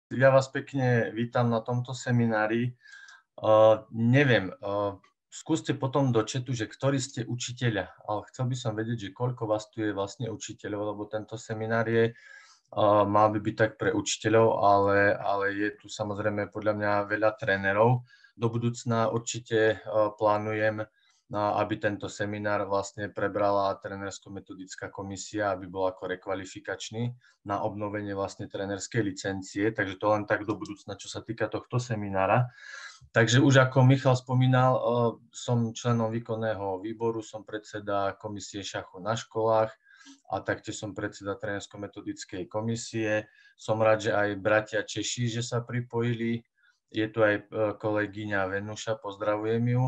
Ja vás pekne vítam na tomto seminári. Neviem, skúste potom do chatu, že ktorí ste učiteľia, ale chcel by som vedieť, že koľko vás tu je vlastne učiteľov, lebo tento seminár je, mal by byť tak pre učiteľov, ale je tu samozrejme podľa mňa veľa trénerov. Do budúcna určite plánujem, aby tento seminár vlastne prebrala trénersko-metodická komisia, aby bol ako rekvalifikačný na obnovenie vlastne trénerskej licencie, takže to len tak do budúcna, čo sa týka tohto seminára. Takže už ako Michal spomínal, som členom výkonného výboru, som predseda komisie šachu na školách a taktiež som predseda trénersko-metodickej komisie. Som rád, že aj bratia Češi, že sa pripojili. Je tu aj kolegyňa Venuša, pozdravujem ju.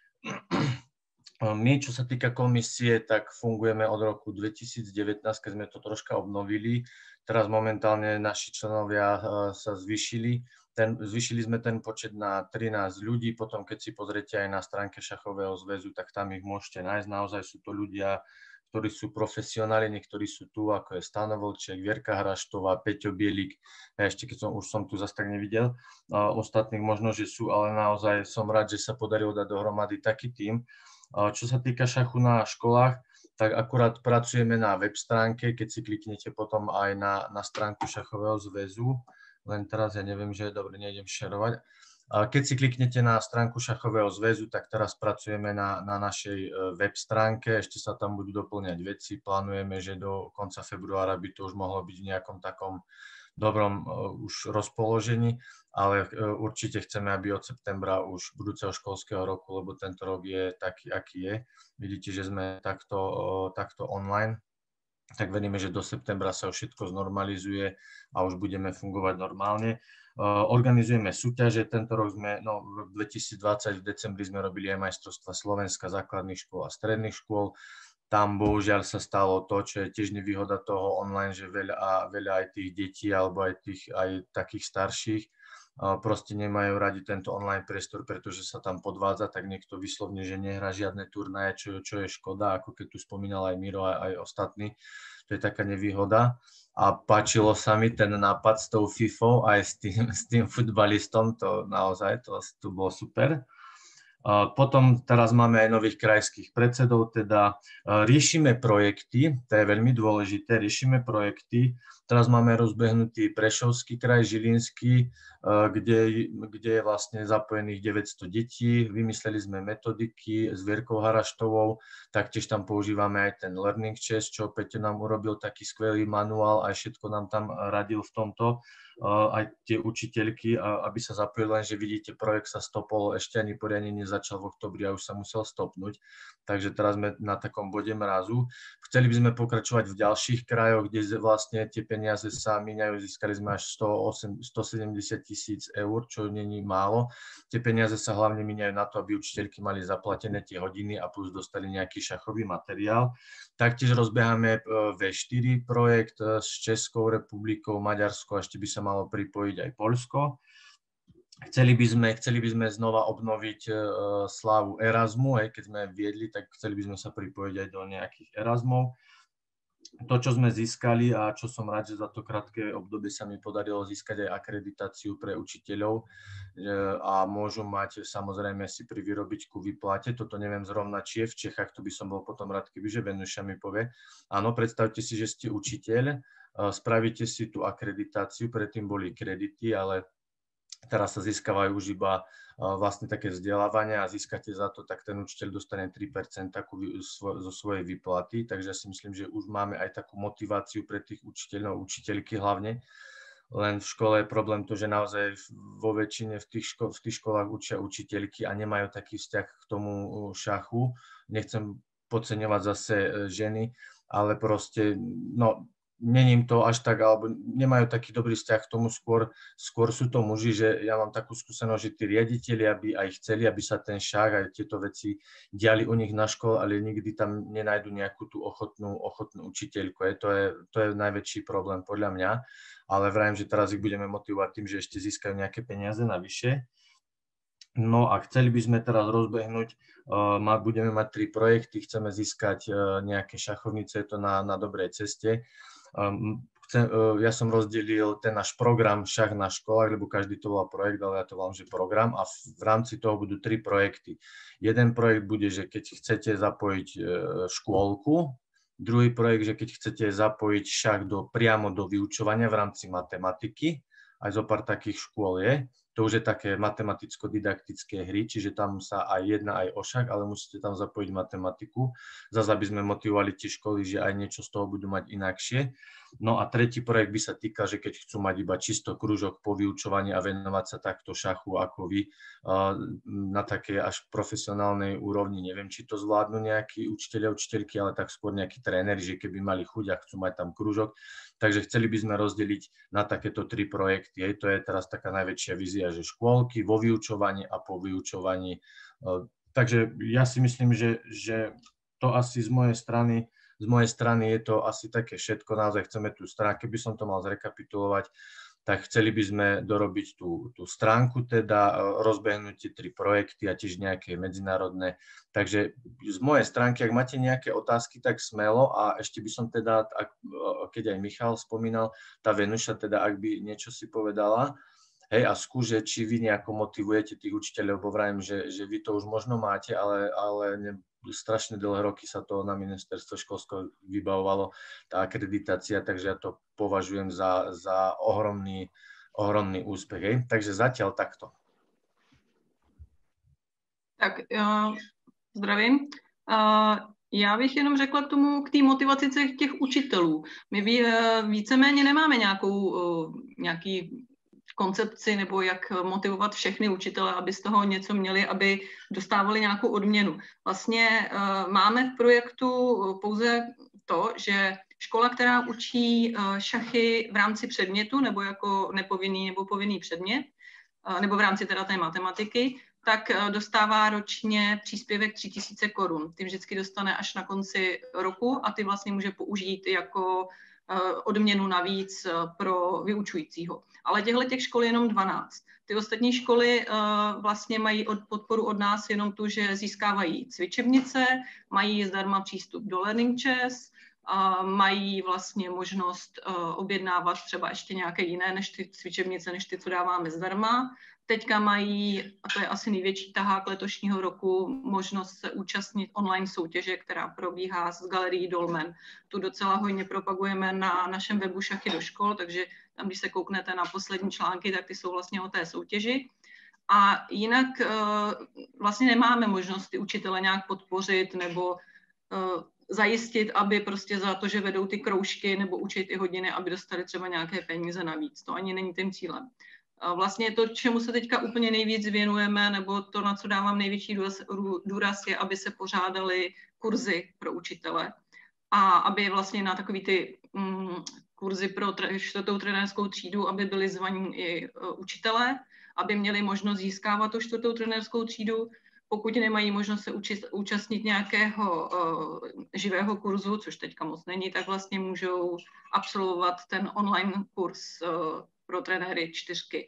My, čo sa týka komisie, tak fungujeme od roku 2019, keď sme to troška obnovili. Teraz momentálne naši členovia sa zvýšili. Zvýšili sme ten počet na 13 ľudí. Potom, keď si pozriete aj na stránke Šachového zväzu, tak tam ich môžete nájsť. Naozaj sú to ľudia, ktorí sú profesionáli, niektorí sú tu, ako je Stano Vlček, Vierka Hraštová, Peťo Bielik. Ja ešte, keď už som tu zase tak nevidel, ostatných možno, že sú, ale naozaj som rád, že sa podarilo dať dohromady taký tím. Čo sa týka šachu na školách, tak akurát pracujeme na web stránke, keď si kliknete potom aj na stránku Šachového zväzu, len teraz ja neviem, že dobre, nejdem šerovať. Keď si kliknete na stránku Šachového zväzu, tak teraz pracujeme na našej web stránke, ešte sa tam budú doplňať veci, plánujeme, že do konca februára by to už mohlo byť v nejakom takom dobrom už rozpoložení, ale určite chceme, aby od septembra už budúceho školského roku, lebo tento rok je taký, aký je. Vidíte, že sme takto online, tak veríme, že do septembra sa všetko znormalizuje a už budeme fungovať normálne. Organizujeme súťaže, tento rok sme, v 2020 v decembri sme robili aj majstrovstvá Slovenska základných škôl a stredných škôl. Tam bohužiaľ sa stalo to, čo je tiež nevýhoda toho online, že veľa aj tých detí alebo aj takých starších proste nemajú radi tento online priestor, pretože sa tam podvádza, tak niekto vyslovne, že nehrá žiadne turnaje, čo je škoda, ako keď tu spomínal aj Miro, aj ostatní. To je taká nevýhoda. A páčilo sa mi ten nápad s tou FIFou aj s tým futbalistom, to naozaj, to bolo super. Potom teraz máme aj nových krajských predsedov, teda riešime projekty, to je veľmi dôležité, riešime projekty. Teraz máme rozbehnutý Prešovský kraj, Žilinský, kde je vlastne zapojených 900 detí. Vymysleli sme metodiky s Vierkou Haraštovou, taktiež tam používame aj ten Learning Chess, čo Peťo nám urobil taký skvelý manuál, aj všetko nám tam radil v tomto. Aj tie učiteľky, aby sa zapojili, lenže vidíte, projekt sa stopol, ešte ani poriadne nezačal v októbri a už sa musel stopnúť. Takže teraz sme na takom bode mrazu. Chceli by sme pokračovať v ďalších krajoch, kde vlastne tie peniaze sa míňajú. Získali sme až 170 000 eur, čo není málo. Tie peniaze sa hlavne míňajú na to, aby učiteľky mali zaplatené tie hodiny a plus dostali nejaký šachový materiál. Taktiež rozbeháme V4 projekt s Českou republikou, Maďarskou, a ešte by sa malo pripojiť aj Poľsko. Chceli by sme znova obnoviť slávu Erasmu, aj keď sme viedli, tak chceli by sme sa pripojiť aj do nejakých Erasmov. To, čo sme získali a čo som rád, že za to krátke obdobie sa mi podarilo získať aj akreditáciu pre učiteľov a môžu mať samozrejme si pri výrobičku vyplate. Toto neviem zrovna, či je v Čechách, to by som bol potom rád, kebyže Venuša mi povie. Áno, predstavte si, že ste učiteľ, spravíte si tú akreditáciu, predtým boli kredity, ale teraz sa získavajú už iba vlastne také vzdelávania a získate za to, tak ten učiteľ dostane 3% zo svojej výplaty, takže ja si myslím, že už máme aj takú motiváciu pre tých učiteľov, učiteľky hlavne. Len v škole je problém to, že naozaj vo väčšine v tých školách učia učiteľky a nemajú taký vzťah k tomu šachu. Nechcem podceňovať zase ženy, ale proste, není to až tak, alebo nemajú taký dobrý vzťah k tomu, skôr sú to muži, že ja mám takú skúsenosť, že tí riaditelia by aj chceli, aby sa ten šach aj tieto veci diali u nich na škole, ale nikdy tam nenajdu nejakú tú ochotnú učiteľku. To je najväčší problém podľa mňa, ale vrajím, že teraz ich budeme motivovať tým, že ešte získajú nejaké peniaze navyše. No a chceli by sme teraz rozbehnúť, budeme mať 3 projekty, chceme získať nejaké šachovnice, je to na dobrej ceste. ja som rozdelil ten náš program šach na školách, lebo každý to volá projekt, ale ja to volám, že program, a v rámci toho budú 3 projekty. Jeden projekt bude, že keď chcete zapojiť škôlku, druhý projekt, že keď chcete zapojiť šach priamo do vyučovania v rámci matematiky, aj zo pár takých škôl je. To už je také matematicko-didaktické hry, čiže tam sa aj jedná aj o šach, ale musíte tam zapojiť matematiku. Zase, aby sme motivovali tie školy, že aj niečo z toho budú mať inakšie. No a tretí projekt by sa týkal, že keď chcú mať iba čisto krúžok po vyučovaní a venovať sa takto šachu ako vy na také až profesionálnej úrovni. Neviem, či to zvládnu nejakí učitelia, učiteľky, ale tak skôr nejakí tréneri, že keby mali chuť a chcú mať tam krúžok. Takže chceli by sme rozdeliť na takéto 3 projekty. To je teraz taká najväčšia vízia, že škôlky vo vyučovaní a po vyučovaní. Takže ja si myslím, že to asi z mojej strany je to asi také všetko. Naozaj chceme tú stránku, keby som to mal zrekapitulovať, tak chceli by sme dorobiť tú stránku, teda rozbehnúť tie 3 projekty a tiež nejaké medzinárodné. Takže z mojej stránky, ak máte nejaké otázky, tak smelo, a ešte by som teda, keď aj Michal spomínal, tá Venuša, teda ak by niečo si povedala, hej, a skúže, či vy nejako motivujete tých učiteľov, bo vravím, že vy to už možno máte, ale strašne dlhé roky sa to na ministerstve školského vybavovalo, tá akreditácia, takže ja to považujem za ohromný úspech. Hej. Takže zatiaľ takto. Tak, zdravím. Já bych jenom řekla k té motivaci těch učitelů. My víceméně nemáme nějaký koncepci nebo jak motivovat všechny učitele, aby z toho něco měli, aby dostávali nějakou odměnu. Vlastně máme v projektu pouze to, že škola, která učí šachy v rámci předmětu nebo jako nepovinný nebo povinný předmět, nebo v rámci teda té matematiky, tak dostává ročně příspěvek 3 000 korun. Ty vždycky dostane až na konci roku a ty vlastně může použít jako odměnu navíc pro vyučujícího. Ale těch škol je jenom 12. Ty ostatní školy vlastně mají podporu od nás jenom tu, že získávají cvičebnice, mají zdarma přístup do Learning Chess, mají vlastně možnost objednávat třeba ještě nějaké jiné než ty cvičebnice, než ty, co dáváme zdarma. Teďka mají, a to je asi největší tahák letošního roku, možnost se účastnit online soutěže, která probíhá s galerií Dolmen. Tu docela hojně propagujeme na našem webu Šachy do škol, takže tam, když se kouknete na poslední články, tak ty jsou vlastně o té soutěži. A jinak vlastně nemáme možnost ty učitele nějak podpořit nebo zajistit, aby prostě za to, že vedou ty kroužky nebo učí ty hodiny, aby dostali třeba nějaké peníze navíc. To ani není tím cílem. Vlastně to, čemu se teďka úplně nejvíc věnujeme, nebo to, na co dávám největší důraz, je, aby se pořádaly kurzy pro učitele a aby vlastně na takový ty kurzy pro 4. trenérskou třídu, aby byli zvaní i učitelé, aby měli možnost získávat tu 4. trenérskou třídu. Pokud nemají možnost se účastnit nějakého živého kurzu, což teďka moc není, tak vlastně můžou absolvovat ten online kurz pro trenéry 4.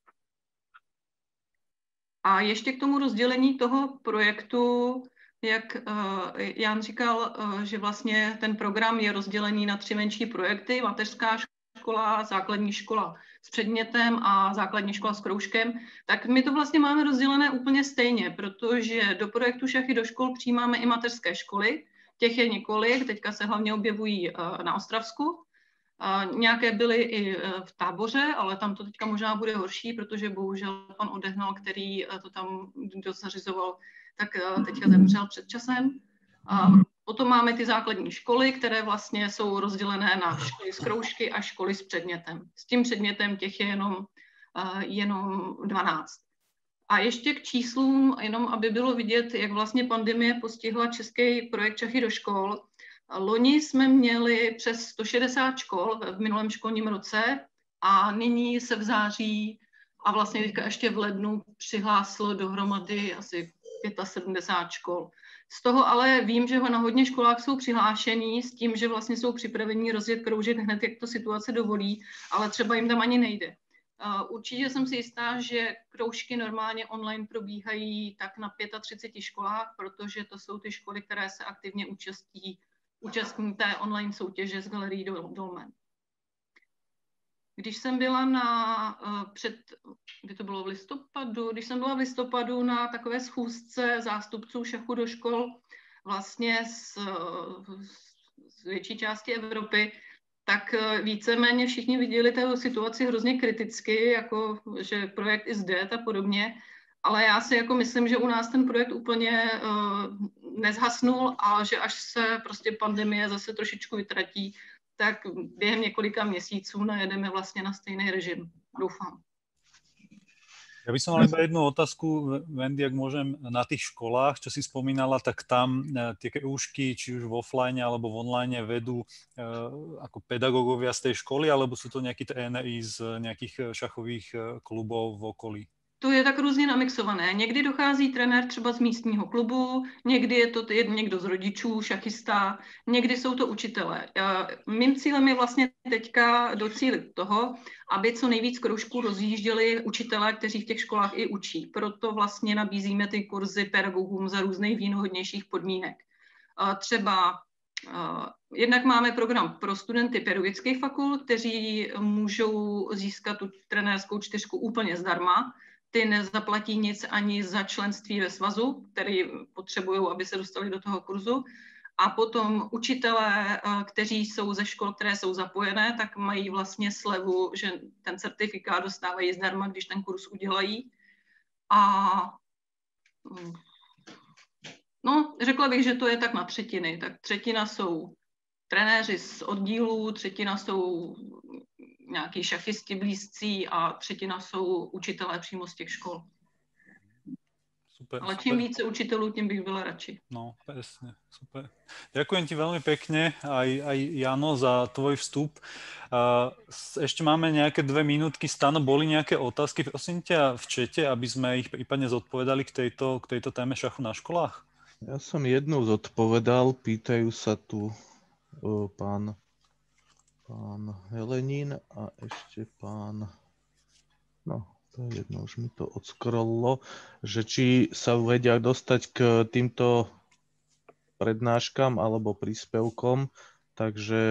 A ještě k tomu rozdělení toho projektu, jak Jan říkal, že vlastně ten program je rozdělený na 3 menší projekty, mateřská škola, základní škola s předmětem a základní škola s kroužkem, tak my to vlastně máme rozdělené úplně stejně, protože do projektu Šachy do škol přijímáme i mateřské školy, těch je několik, teďka se hlavně objevují na Ostravsku. Nějaké byly i v Táboře, ale tam to teďka možná bude horší, protože bohužel pan Odehnal, který to tam zařizoval, tak teďka zemřel před časem. Potom máme ty základní školy, které vlastně jsou rozdělené na školy s kroužky a školy s předmětem. S tím předmětem těch je jenom 12. A ještě k číslům, jenom aby bylo vidět, jak vlastně pandemie postihla český projekt Šachy do škol. Loni jsme měli přes 160 škol v minulém školním roce a nyní se v září a vlastně teďka ještě v lednu přihlásilo dohromady asi 75 škol. Z toho ale vím, že na hodně školách jsou přihlášení s tím, že vlastně jsou připraveni rozjet kroužek hned, jak to situace dovolí, ale třeba jim tam ani nejde. Určitě jsem si jistá, že kroužky normálně online probíhají tak na 35 školách, protože to jsou ty školy, které se aktivně účastní té online soutěže z galerií Dolmen. Když jsem byla kdy to bylo v listopadu, když jsem byla v listopadu na takové schůzce zástupců šachu do škol vlastně z větší části Evropy, tak víceméně všichni viděli tu situaci hrozně kriticky, jako že projekt is dead a podobně, ale já si jako myslím, že u nás ten projekt úplně nezhasnul a že až se prostě pandemie zase trošičku vytratí, tak během několika měsíců najedeme vlastně na stejný režim. Doufám. Ja by som mal iba jednu otázku, Wendy, ak môžem, na tých školách, čo si spomínala, tak tam tie kroužky, či už v offline alebo v online vedú ako pedagógovia z tej školy, alebo sú to nejakí tréneri z nejakých šachových klubov v okolí? To je tak různě namixované. Někdy dochází trenér třeba z místního klubu, někdy je to někdo z rodičů, šachista, někdy jsou to učitelé. Mým cílem je vlastně teďka docílit toho, aby co nejvíc kroužků rozjížděli učitelé, kteří v těch školách i učí. Proto vlastně nabízíme ty kurzy pedagogům za různých výhodnějších podmínek. Třeba jednak máme program pro studenty pedagogických fakult, kteří můžou získat tu trenérskou 4 úplně zdarma. Ty nezaplatí nic ani za členství ve svazu, který potřebují, aby se dostali do toho kurzu. A potom učitelé, kteří jsou ze škol, které jsou zapojené, tak mají vlastně slevu, že ten certifikát dostávají zdarma, když ten kurz udělají. A no, řekla bych, že to je tak na třetiny. Tak třetina jsou trenéři z oddílů, třetina jsou nějaký šachisti blízcí a třetina jsou učitelé přímo z těch škol. Super, ale čím více učitelů, tím bych byla radši. No, presne, super. Ďakujem ti veľmi pekne, aj Jano, za tvoj vstup. Ešte máme nejaké 2 minútky. Stano, boli nejaké otázky, prosím ťa, v čete, aby sme ich prípadne zodpovedali k tejto téme šachu na školách? Ja som jednu zodpovedal, pýtajú sa tu pán Helenín a ešte pán... No, to je jedno, už mi to odskrollo, že či sa vedia dostať k týmto prednáškam alebo príspevkom, takže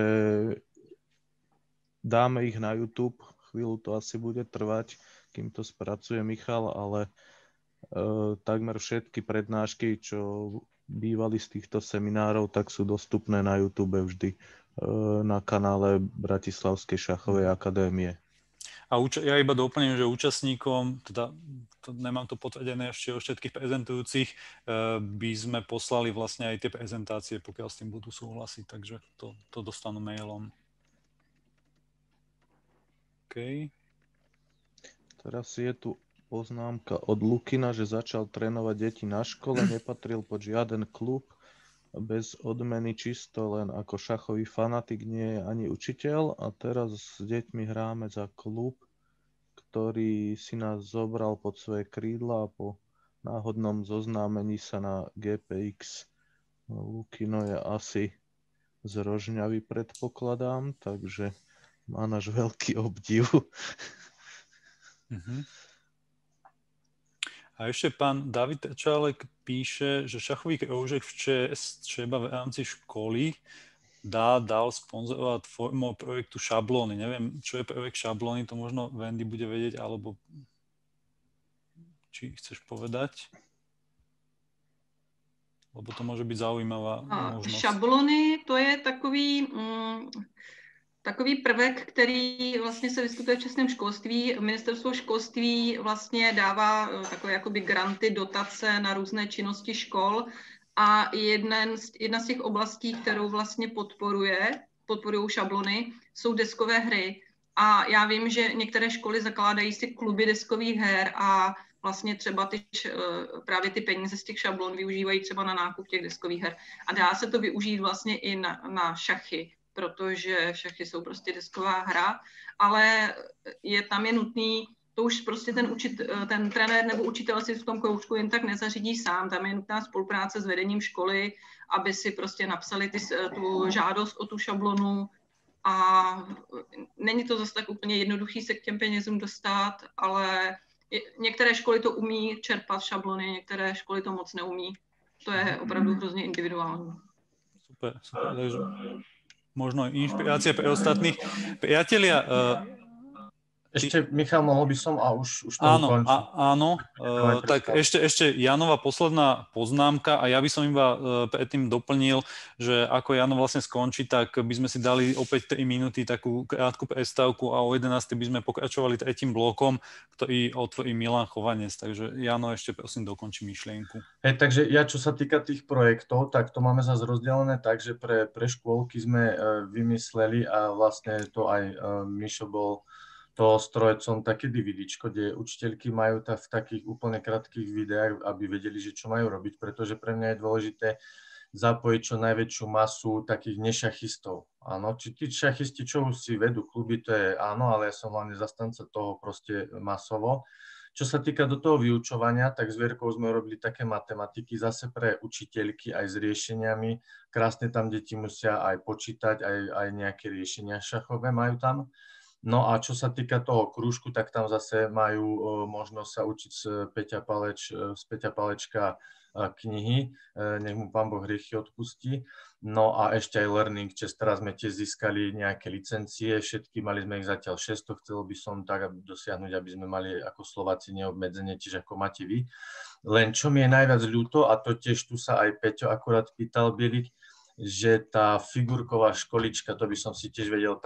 dáme ich na YouTube. Chvíľu to asi bude trvať, kým to spracuje Michal, ale takmer všetky prednášky, čo bývali z týchto seminárov, tak sú dostupné na YouTube vždy na kanále Bratislavskej šachovej akadémie. A ja iba doplním, že účastníkom, teda nemám to potvrdené ešte o všetkých prezentujúcich, by sme poslali vlastne aj tie prezentácie, pokiaľ s tým budú súhlasiť, takže to dostanú mailom. OK. Teraz je tu poznámka od Lukina, že začal trénovať deti na škole, nepatril pod žiaden klub, bez odmeny, čisto len ako šachový fanatik, nie je ani učiteľ a teraz s deťmi hráme za klub, ktorý si nás zobral pod svoje krídla a po náhodnom zoznámení sa na GPX. Lukino je asi z Rožňavy, predpokladám, takže má náš veľký obdiv. Mhm. A ešte pán David Čálek píše, že šachový kroužek v ČS třeba v rámci školy dal sponzorovať formou projektu Šablóny. Neviem, čo je projekt Šablóny, to možno Wendy bude vedieť, alebo či chceš povedať? Lebo to môže byť zaujímavá možnosť. Šablony, to je takový prvek, který vlastně se vyskytuje v českém školství. Ministerstvo školství vlastně dává takové jakoby granty, dotace na různé činnosti škol a jedna z těch oblastí, kterou vlastně podporují šablony, jsou deskové hry. A já vím, že některé školy zakládají si kluby deskových her a vlastně třeba právě ty peníze z těch šablon využívají třeba na nákup těch deskových her. A dá se to využít vlastně i na šachy, protože šachy jsou prostě desková hra, ale tam je nutný, to už prostě ten trenér nebo učitel si v tom kroužku jen tak nezařídí sám, tam je nutná spolupráce s vedením školy, aby si prostě napsali tu žádost o tu šablonu a není to zase tak úplně jednoduchý se k těm penězům dostat, ale některé školy to umí čerpat šablony, některé školy to moc neumí. To je opravdu hrozně individuální. Super, takže možno inšpirácia pre ostatných. Priatelia, Ešte, Michal, mohol by som a už to Áno, ukončím. áno. Tak ešte Janova posledná poznámka a ja by som iba predtým doplnil, že ako Jano vlastne skončí, tak by sme si dali opäť 3 minúty takú krátku prestávku a o 11. by sme pokračovali tretím blokom, ktorý otvorí Milan Chovanec. Takže Jano, ešte prosím dokončí myšlienku. Takže ja, čo sa týka tých projektov, tak to máme zase rozdelené tak, že pre škôlky sme vymysleli a vlastne to aj Mišo bol to strojcom také DVDčko, kde učiteľky majú v takých úplne krátkych videách, aby vedeli, že čo majú robiť, pretože pre mňa je dôležité zapojiť čo najväčšiu masu takých nešachistov. Áno, či tí šachisti, čo už si vedú kluby, to je áno, ale ja som hlavne zastanca toho proste masovo. Čo sa týka do toho vyučovania, tak s Vierkou sme robili také matematiky zase pre učiteľky aj s riešeniami. Krásne tam deti musia aj počítať, aj nejaké riešenia šachové majú tam. No a čo sa týka toho krúžku, tak tam zase majú možnosť sa učiť z Peťa Palečka knihy, nech mu Pán Boh hriechy odpustí. No a ešte aj Learning Chess, teraz sme tiež získali nejaké licencie, všetky, mali sme ich zatiaľ 600, chcel by som tak dosiahnuť, aby sme mali ako Slováci neobmedzenie, čiže ako máte vy. Len čo mi je najviac ľúto, a to tiež tu sa aj Peťo akurát pýtal Bielik, že tá figurková školička, to by som si tiež vedel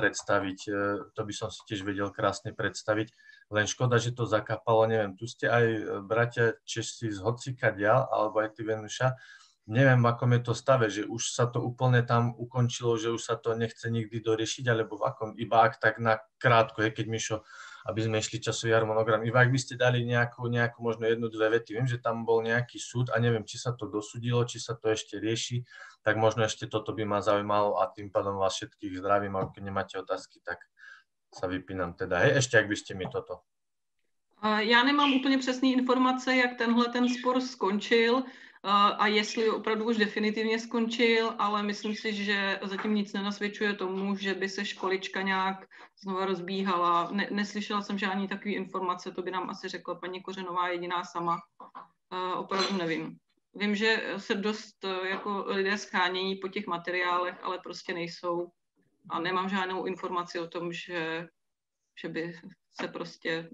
krásne predstaviť, len škoda, že to zakapalo, neviem, tu ste aj bratia Česi z hocikadiaľ, alebo aj ty Venuša, neviem, v akom je to stave, že už sa to úplne tam ukončilo, že už sa to nechce nikdy doriešiť, alebo v akom, iba ak tak na krátko, keď Mišo, aby sme išli časový harmonogram. Iba ak by ste dali nejakú možno 1-2 vety. Viem, že tam bol nejaký súd a neviem, či sa to dosúdilo, či sa to ešte rieši, tak možno ešte toto by ma zaujímalo a tým pádom vás všetkých zdravím a keď nemáte otázky, tak sa vypínam teda. Ešte ak by ste mi toto. Já nemám úplně přesné informace, jak ten spor skončil a jestli opravdu už definitivně skončil, ale myslím si, že zatím nic nenasvědčuje tomu, že by se školička nějak znova rozbíhala. Neslyšela jsem žádný takový informace, to by nám asi řekla paní Kořenová jediná sama. Opravdu nevím. Vím, že se dost jako lidé schánějí po těch materiálech, ale prostě nejsou. A nemám žádnou informaci o tom, že by se prostě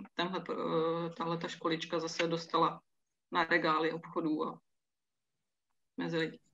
tahleta školička zase dostala na regály obchodů a mezi lidi.